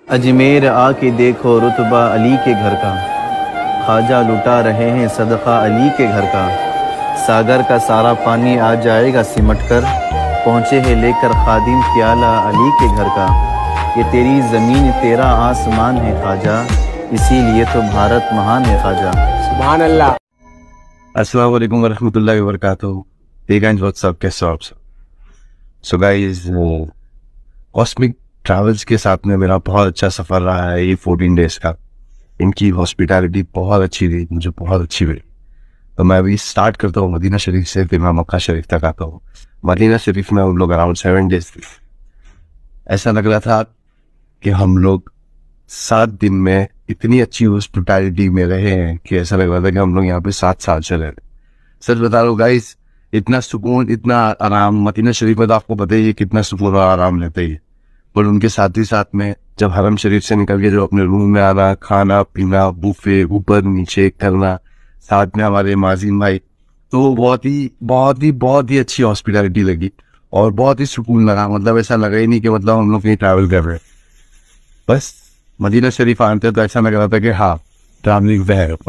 अजमेर आके देखो रुतबा अली के घर का, ख्वाजा लुटा रहे हैं सदका अली के घर का। सागर का सारा पानी आ जाएगा सिमट कर, पहुँचे है लेकर खादिम प्याला अली के घर का। ये तेरी ज़मीन तेरा आसमान है ख्वाजा, इसीलिए तो भारत महान है ख्वाजा। सुभान अल्लाह। अस्सलाम वालेकुम वरहमतुल्लाहि वबरकातुहू। हे गाइस, व्हाट्स अप, कैसे हो आप सब? सो गाइस, कॉस्मिक ट्रैवल्स के साथ में मेरा बहुत अच्छा सफ़र रहा है ये 14 डेज का। इनकी हॉस्पिटैलिटी बहुत अच्छी थी, मुझे बहुत अच्छी मिली। तो मैं अभी स्टार्ट करता हूँ मदीना शरीफ से, फिर मैं मक्का शरीफ तक आता हूँ। मदीना शरीफ में हम लोग अराउंड 7 डेज थे। ऐसा लग रहा था कि हम लोग 7 दिन में इतनी अच्छी हॉस्पिटैलिटी में रहे हैं कि ऐसा लग रहा था कि हम लोग यहाँ पे 7 साल चले रहे। सच बता रहा हूँ गाइस, इतना सुकून, इतना आराम मदीना शरीफ में तो आपको पता ही है कितना सुकून और आराम लेते ही। पर उनके साथ ही साथ में जब हरम शरीफ से निकल के जो अपने रूम में आना, खाना पीना, बुफे ऊपर नीचे करना, साथ में हमारे माजिन भाई, तो बहुत ही अच्छी हॉस्पिटैलिटी लगी और बहुत ही सुकून लगा। मतलब ऐसा लगा ही नहीं कि मतलब हम लोग कहीं ट्रैवल कर रहे हैं। बस मदीना शरीफ आते तो ऐसा लग रहा था कि हाँ, ट्रैवलिंग है।